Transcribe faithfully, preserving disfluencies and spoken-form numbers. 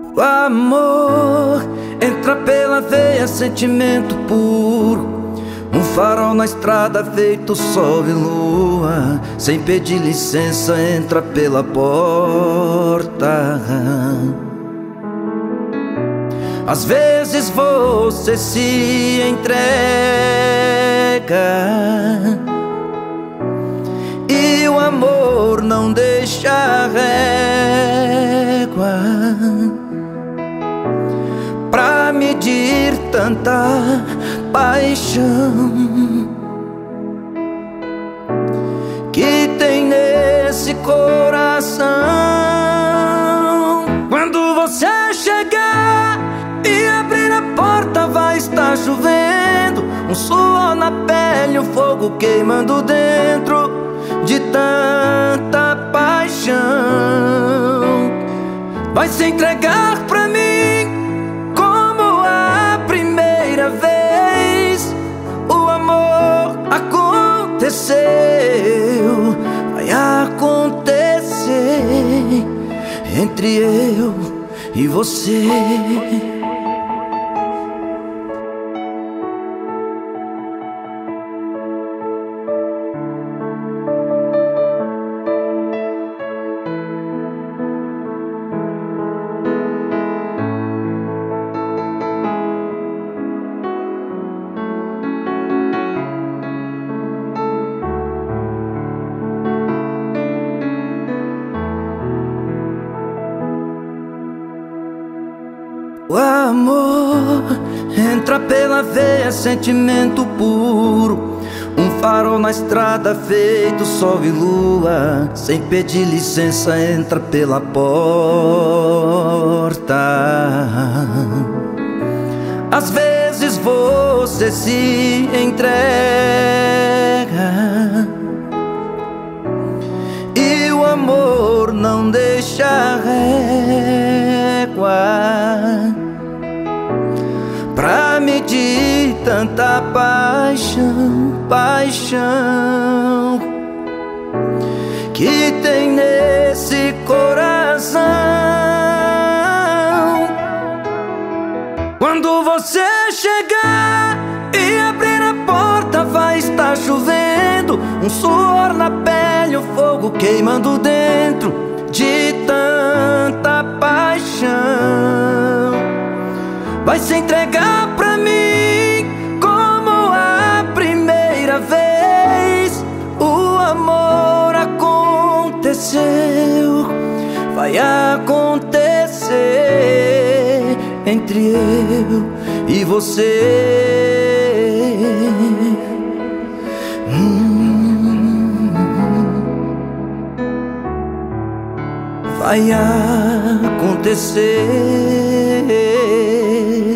O amor entra pela veia, sentimento puro. Um farol na estrada feito sol e lua. Sem pedir licença entra pela porta. Às vezes você se entrega e o amor não deixa régua pra medir tanta paixão que tem nesse coração. Quando você chegar e abrir a porta, vai estar chovendo, um suor na pele, um fogo queimando dentro de tanta paixão. Vai se entregar pra mim como a primeira vez. O amor aconteceu, vai acontecer entre eu e você. O amor entra pela veia, sentimento puro. Um farol na estrada feito sol e lua. Sem pedir licença entra pela porta. Às vezes você se entrega e o amor não deixa régua pra medir tanta paixão, paixão que tem nesse coração. Quando você chegar e abrir a porta, vai estar chovendo, um suor na pele, um fogo queimando dentro de tanta paixão. Vai se entregar pra mim como a primeira vez. O amor aconteceu, vai acontecer entre eu e você. hum. Vai acontecer